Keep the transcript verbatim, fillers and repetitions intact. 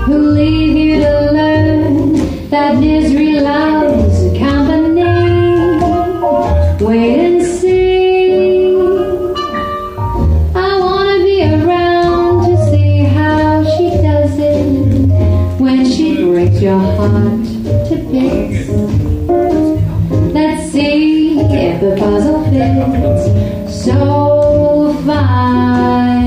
who leave you to learn that misery loves company. Wait and see. I wanna be around to see how she does it when she breaks your heart to bits. Let's see if the puzzle fits so fine.